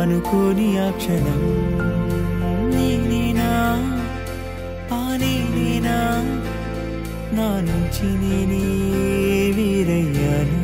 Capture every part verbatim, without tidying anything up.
అనుకోని ఆ క్షణం నేనేనా ఆ నేనేనా నా నుంచి నేనే వేరయ్యానా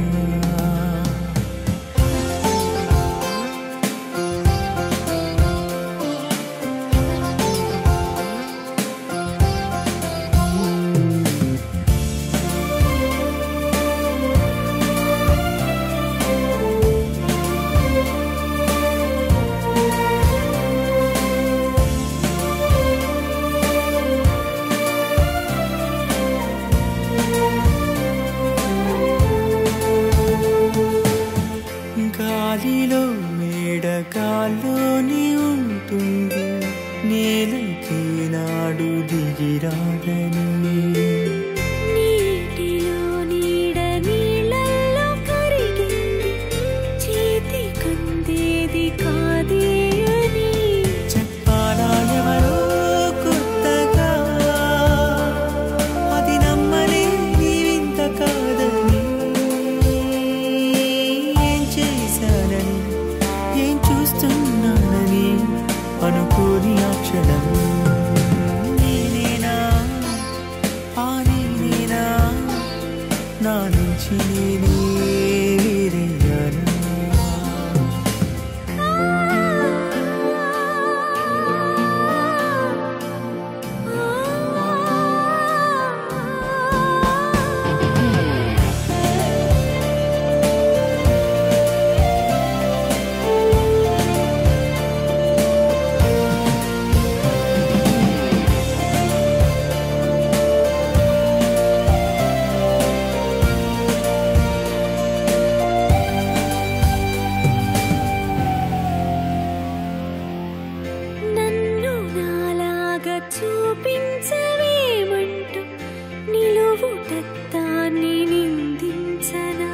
గాలిలో మేడగాల్లోని ఉంటుంది నేలకి నాడు దిగిరాదని నీటిలో నీడ నీళ్ళల్లో కరిగింది చేతి కందేది కాదే అని చెప్పాలా ఎవరో కొత్తగా అది నమ్మలే నీవింత కాదని ఏం చేశానని ఏం చూస్తున్నానని అనుకోని ఆ క్షణం నేనేనా ఆ నేనేనా నా నుంచి నేనే వేరయ్యానా నన్ను నాలాగా చూపించవేమంటూ నిలువుటత్తాన్ని నిందించనా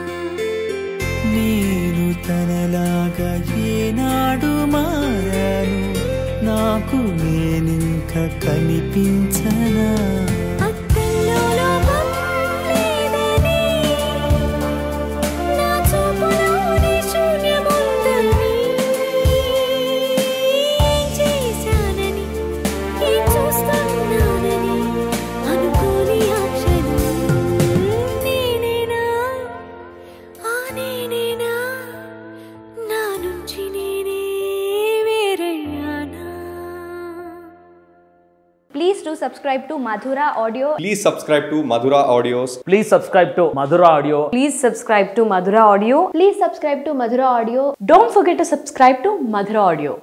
నేను తనలాగా ఏనాడు మారాను నాకు నేనింక కనిపించనా అద్దంలో లోపం లేదని నా చూపులోని శూన్యముందని ఏం చేశానని ఏం చూస్తున్నానని అనుకోని ఆ క్షణం నేనేనా ఆ నేనేనా నా నుంచి నేనే వేరయ్యానా. Please do subscribe to Madhura Audio. Please subscribe to Madhura Audios. Please subscribe to Madhura Audio. Please subscribe to Madhura Audio. Please subscribe to Madhura Audio. Don't forget to subscribe to Madhura Audio.